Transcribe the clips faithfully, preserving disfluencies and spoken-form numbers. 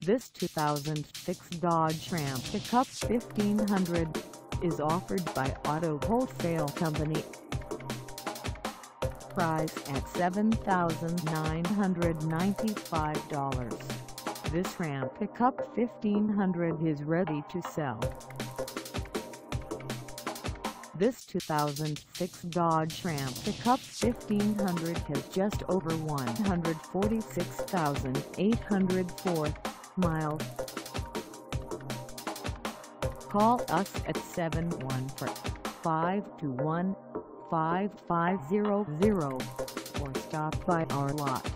This two thousand six Dodge Ram Pickup fifteen hundred is offered by Auto Wholesale Company. Price at seven thousand nine hundred ninety-five dollars. This Ram Pickup fifteen hundred is ready to sell. This two thousand six Dodge Ram Pickup fifteen hundred has just over one hundred forty-six thousand eight hundred four miles. Call us at seven one four, five two one, five five zero zero or stop by our lot.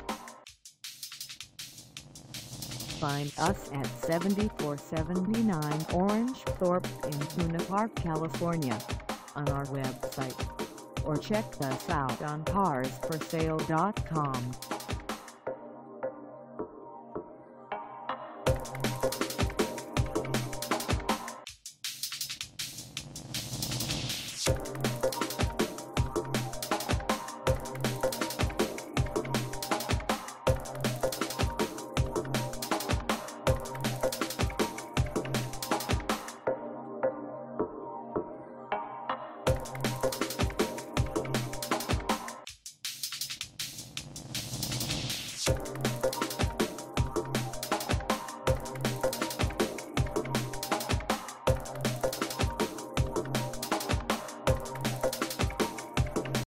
Find us at seventy-four seventy-nine Orange Thorpe in Buena Park, California, on our website, or check us out on cars for sale dot com.